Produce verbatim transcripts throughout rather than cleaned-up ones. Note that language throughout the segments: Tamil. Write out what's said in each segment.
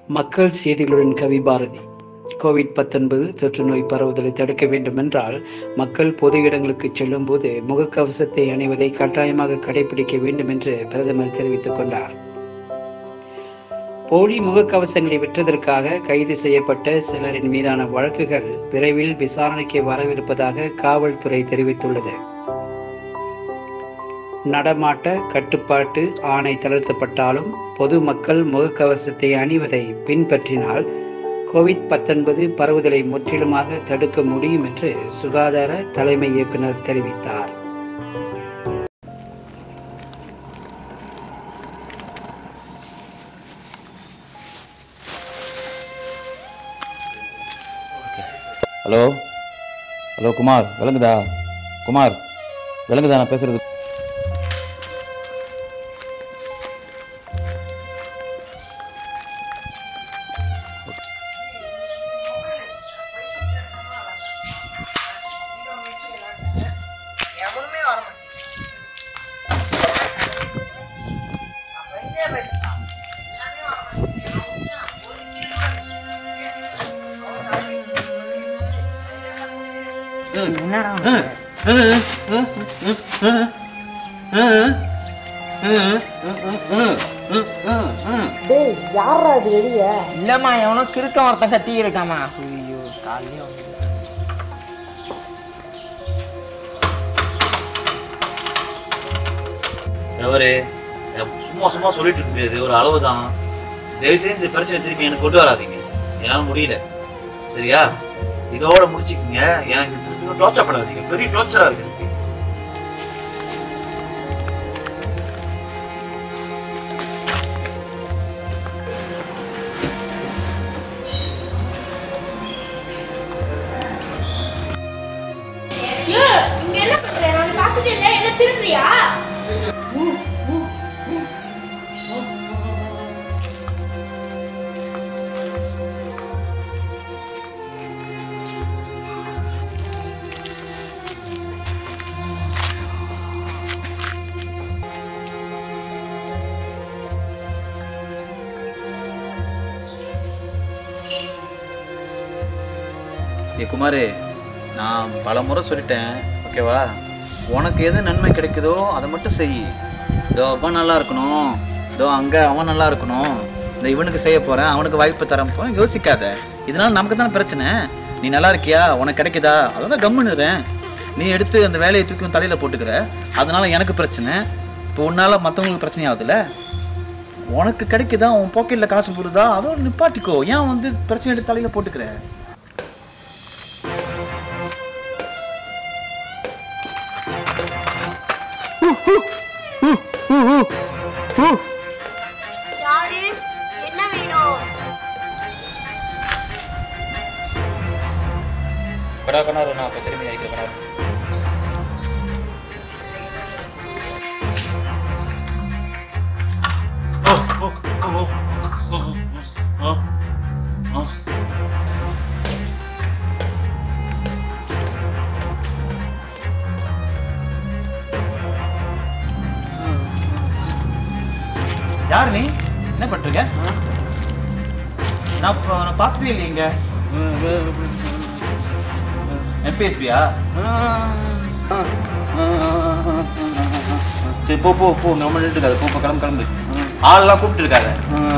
மக்கள் செய்திகளுடன் கவி பாரதி. கோவிட் பத்தொன்பது தொற்று நோய் பரவுதலை தடுக்க வேண்டுமென்றால் மக்கள் பொது இடங்களுக்கு செல்லும் போது முகக்கவசத்தை அணிவதை கட்டாயமாக கடைபிடிக்க வேண்டும் என்று பிரதமர் தெரிவித்துக் கொண்டார். போலி முகக்கவசங்களை விற்றதற்காக கைது செய்யப்பட்ட சிலரின் மீதான வழக்குகள் விரைவில் விசாரணைக்கு வரவிருப்பதாக காவல்துறை தெரிவித்துள்ளது. நடமாட்ட கட்டுப்பாட்டு ஆணை தளர்த்தப்பட்டாலும் பொதுமக்கள் முகக்கவசத்தை அணிவதை பின்பற்றினால் கோவிட் பத்தொன்பது பரவுதலை முற்றிலுமாக தடுக்க முடியும் என்று சுகாதார தலைமை இயக்குனர் தெரிவித்தார். ஹலோ ஹலோ குமார், விளங்குதா? குமார் விளங்குதா நான் பேசுறது? யாரா அது வெளிய? இல்லம்மா, எவனோ கிறுக்க ஒருத்தன் கத்தி இருக்காமா. ஐயோ, காலையே எவரு சும்மா சும்மா சொல்லிட்டு இருக்க முடியாது, ஒரு அளவு தான். தயவு செய்து இந்த பிரச்சனை திருப்பி எனக்கு கொண்டு வராதீங்க, என்னால முடியல. சரியா? இதோட முடிச்சுக்கீங்க. எனக்கு திருப்பி டார்ச்சர் பண்ணாதீங்க, பெரிய டார்ச்சரா இருக்கு எனக்கு. ஏ குமார், நான் பல முறை சொல்லிட்டேன், ஓகேவா? உனக்கு எது நன்மை கிடைக்குதோ அதை மட்டும் செய். இதோ அவன் நல்லா இருக்கணும், இதோ அங்கே அவன் நல்லா இருக்கணும், இந்த இவனுக்கு செய்ய போகிறேன், அவனுக்கு வாய்ப்பு தர போகிறேன், யோசிக்காத. இதனால் நமக்கு தானே பிரச்சனை. நீ நல்லா இருக்கியா, உனக்கு கிடைக்குதா, அதான் கம்முன்னுறேன். நீ எடுத்து அந்த வேலையை தூக்கி தலையில் போட்டுக்கிற, அதனால எனக்கு பிரச்சனை. இப்போ உன்னால் மற்றவங்களுக்கு பிரச்சனை ஆகுதுல்ல. உனக்கு கிடைக்குதா, உன் பாக்கெட்டில் காசு போடுதா, அதோட நிப்பாட்டிக்கோ. ஏன் வந்து பிரச்சனை எடுத்து தலையில் போட்டுக்கிற? யாரு? என்ன வேணும்? கடா கணாரு, நான் அப்போ திரும்பி ஆயிக்கிறேன் கணாரு. யார் நீ? என்ன பண்றீங்க? நான் நான் பார்த்ததே இல்லைங்க. எம்பிஎஸ்பியா? சரி, போ போ போ, நம்ம நின்று இருக்காது. போ கிளம்பு கிளம்பு. ஆள்லாம் கூப்பிட்டு இருக்காத.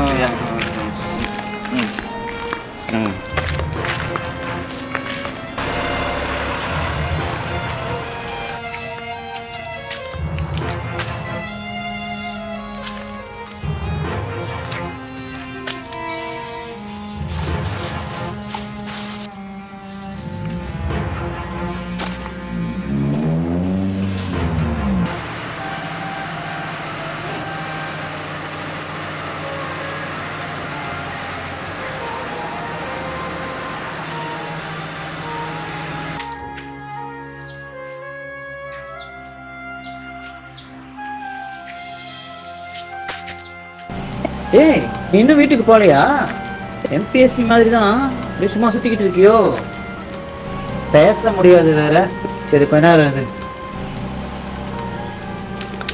ம் ம் ஏய், நீ இன்னும் வீட்டுக்கு போகலையா? எம்பிஎஸ்பி மாதிரி தான் நீ சும்மா சுத்திக்கிட்டு இருக்கியோ? பேச முடியாது வேற. சரி, கொஞ்ச நேரம் இரு.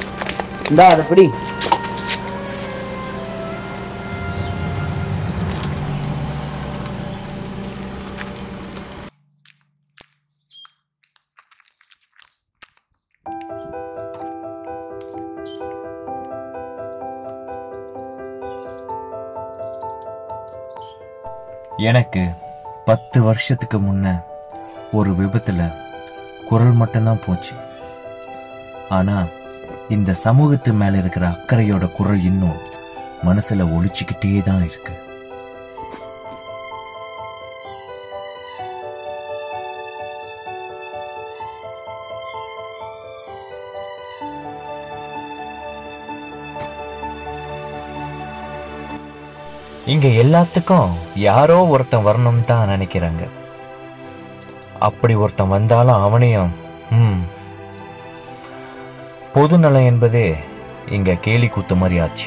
இந்தா அதை பிடி. எனக்கு பத்து வருஷத்துக்கு முன்ன ஒரு விபத்துல குரல் மட்டும்தான் போச்சு. ஆனா இந்த சமூகத்து மேல இருக்கிற அக்கறையோட குரல் இன்னும் மனசுல ஒலிச்சுக்கிட்டே தான் இருக்கு. இங்க எல்லாத்துக்கும் யாரோ ஒருத்தன் வரணும் தான் நினைக்கிறாங்க. அப்படி ஒருத்தன் வந்தாலும் அவனையும் ம் பொது நலம் என்பதே இங்க கேலி கூத்து மாதிரி ஆச்சு.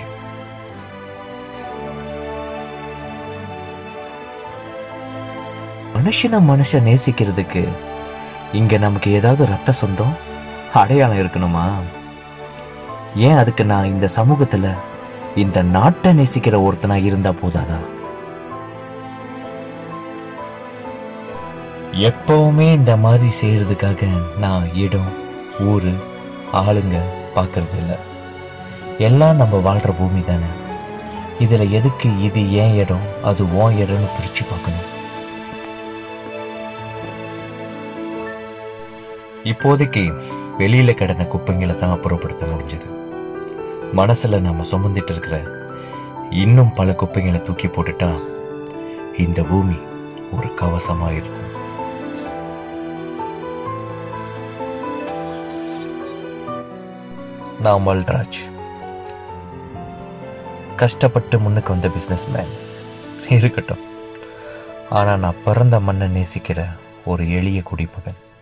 மனுஷன மனுஷன் நேசிக்கிறதுக்கு இங்க நமக்கு ஏதாவது ரத்த சொந்தம் அடையாளம் இருக்கணுமா? ஏன் அதுக்கு நான் இந்த சமூகத்துல இந்த நாட்டை நேசிக்கிற ஒருத்தனா இருந்தா போதாதா? எப்பவுமே இந்த மாதிரி செய்யறதுக்காக நான் இடம், ஊரு, ஆளுங்க பார்க்கறது இல்லை. எல்லாம் நம்ம வாழ்ற பூமி தானே. இதுல எதுக்கு இது ஏன் இடம் அது உன் இடம்னு பிரிச்சு பார்க்கணும்? இப்போதைக்கு வெளியில கிடந்த குப்பைங்களை தான் அப்புறப்படுத்த முடிஞ்சது. மனசுல நாம சுமந்துட்டு இருக்கிற இன்னும் பல குப்பைகளை தூக்கி போட்டுட்டா இந்த பூமி ஒரு கவசமா இருக்கும். நான் மல்ராஜ், கஷ்டப்பட்டு முன்னுக்கு வந்த பிசினஸ் மேன் இருக்கட்டும். ஆனா நான் பிறந்த மண்ணை நேசிக்கிற ஒரு எளிய குடிமகன்.